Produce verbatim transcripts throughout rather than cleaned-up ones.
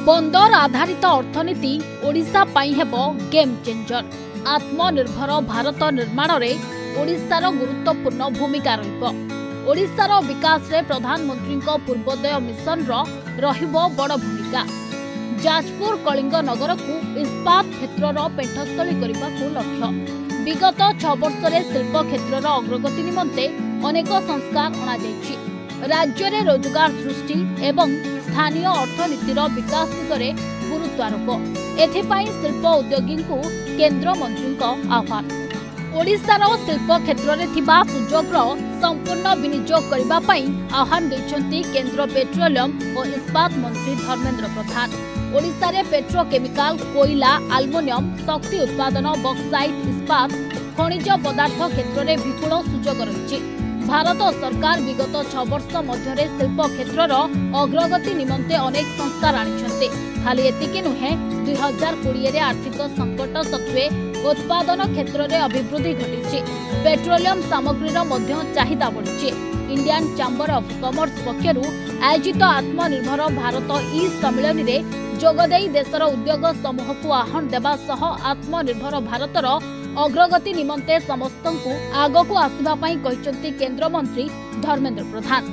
बंदर आधारित अर्थनीति ओडिशा पाई हेबो गेम चेंजर। आत्मनिर्भर भारत निर्माण रे ओडिशार गुरुत्वपूर्ण भूमिका रहिबो। ओडिशार विकास रे प्रधानमंत्री पूर्वोदय मिशन रो रहिबो बड़ भूमिका। जाजपुर कलिंग नगर को इस्पात क्षेत्र पेठस्थली करने को लक्ष्य। विगत छ वर्ष रे शिल्प क्षेत्र अग्रगति निमंते अनेक संस्कार अणा जायछि। राज्य रे रोजगार सृष्टि एवं स्थानीय अर्थनीतिर विकास दिगरे गुरुत्वारोप। एथिपाई शिल्प उद्योगी को केंद्र मंत्री आह्वान। ओडिशार शिल्प क्षेत्र में थिबा सुजोगर संपूर्ण विनियोग करबा पई आह्वान दैछंती केंद्र पेट्रोलियम और इस्पात मंत्री धर्मेंद्र प्रधान। ओडिशा रे पेट्रोकेमिकल, कोयला, आल्युमिनियम, शक्ति उत्पादन, बक्साइट, इस्पात, खनिज पदार्थ क्षेत्र में विपुल सुजोग रही। भारत सरकार विगत छ वर्ष मध्य शिल्प क्षेत्र अग्रगति निमंते अनेक संस्कार आनिछन्ते। खाली एतिकी नुहे, दुई हजार कोड़े आर्थिक संकट सत्वे उत्पादन क्षेत्र में अभिवृद्धि घटी। पेट्रोलियम सामग्री चाहिदा बढ़ी। इंडियन चैंबर ऑफ कॉमर्स पक्षर आयोजित आत्मनिर्भर भारत ई सम्मेलन में जोगदेई देशर उद्योग समूह को आह्वान देवा सह आत्मनिर्भर भारतर अग्रगति निमंते समस्त को आग को आसवा पई कहिसंती केंद्र मंत्री धर्मेंद्र प्रधान।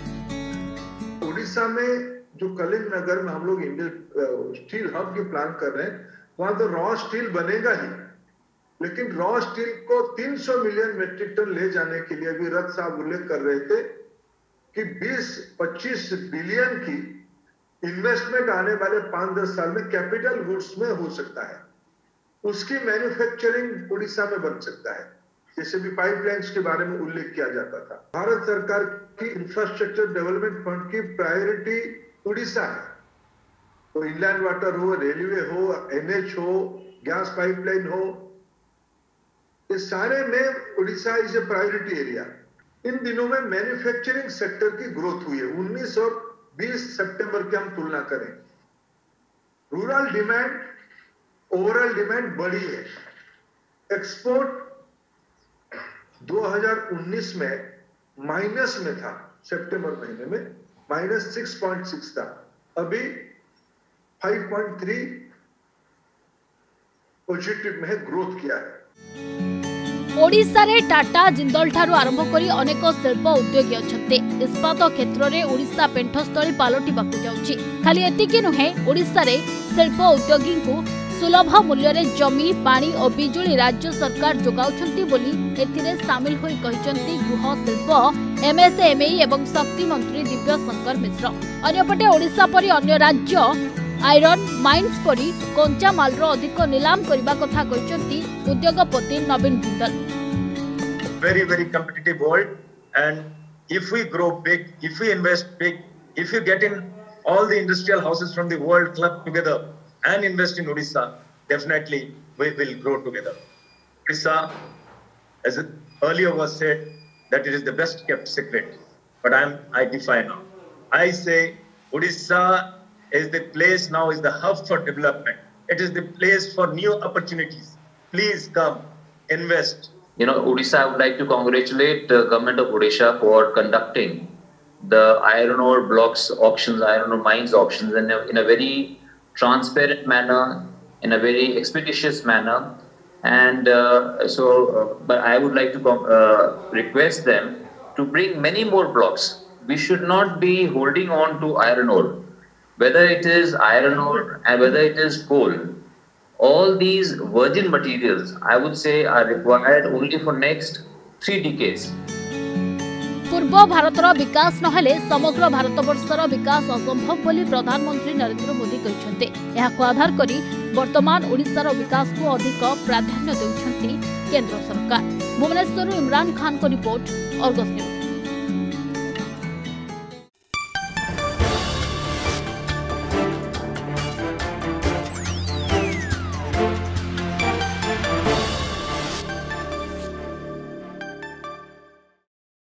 ओडिशा में जो कलिंग नगर में हम लोग इंडियन स्टील हब की प्लान कर रहे हैं, वहां तो रॉ स्टील बनेगा ही, लेकिन रॉ स्टील को तीन सौ मिलियन मेट्रिक टन ले जाने के लिए अभी रथ साहब उल्लेख कर रहे थे कि बीस पच्चीस बिलियन की इन्वेस्टमेंट आने वाले पांच दस साल में कैपिटल गुड्स में हो सकता है। उसकी मैन्युफैक्चरिंग उड़ीसा में बन सकता है, जैसे भी पाइपलाइंस के बारे में उल्लेख किया जाता था। भारत सरकार की इंफ्रास्ट्रक्चर डेवलपमेंट फंड की प्रायोरिटी उड़ीसा है। तो इनलैंड वाटर हो, रेलवे हो, एनएच हो, गैस पाइपलाइन हो, ये सारे में Orissa is a priority area. इन दिनों में मैन्युफैक्चरिंग सेक्टर की ग्रोथ हुई है। उन्नीस और बीस सितंबर की हम तुलना करें, रूरल डिमांड ओवरऑल डिमांड बढ़ी है। एक्सपोर्ट दो हज़ार उन्नीस में माइनस में था, सितंबर महीने में माइनस सिक्स पॉइंट सिक्स था, अभी फाइव पॉइंट थ्री पॉजिटिव में ग्रोथ किया है। ओडिशा रे टाटा जिंदल ठारू आरंभ करी अनेक शिल्प उद्योगी अछन्ते। इस्पात क्षेत्र में ओडिशा पेंठस्थली पालटिबाकु जाउछि। खाली एतिकी नुहे, ओडिशा रे शिल्प उद्योगी को सुलभ मूल्य रे जमी, पानी और बिजुली राज्य सरकार जोगाउछन्ती बोली एथिरे सामिल होई कहिसंती गृह शिल्प, एमएसएमई एवं शक्ति मंत्री दिव्य शंकर मिश्र। अन्यपटे ओडिशा परि अन्य राज्य आयरन माइन्स परी कंचा माल रो अधिक नीलाम करबा कथा कहिसंती उद्योगपति नवीन Jindal. Very very competitive world, and if we grow big, if we invest big, if you get in all the industrial houses from the world club together and invest in Odisha, definitely we will grow together. Odisha, as it earlier was said, that it is the best kept secret, but I'm I defy now. I say Odisha is the place now, is the hub for development. It is the place for new opportunities. Please come, invest. You know, Odisha, I would like to congratulate the government of Odisha for conducting the iron ore blocks auctions, iron ore mines auctions in a, in a very transparent manner, in a very expeditious manner. And uh, so, uh, but I would like to uh, request them to bring many more blocks. We should not be holding on to iron ore. Whether it is iron ore and whether it is coal, all these virgin materials, I would say, are required only for next three decades. पूर्व भारतर विकास नहेले समग्र भारतवर्षर विकास असंभव बोली प्रधानमंत्री नरेंद्र मोदी कहते। यहाको आधार करी वर्तमान ओडिशार विकास को अधिक प्राधान्य देउछन्ती केंद्र सरकार। भुवनेश्वर इमरान खान को रिपोर्ट, अर्गस न्यूज।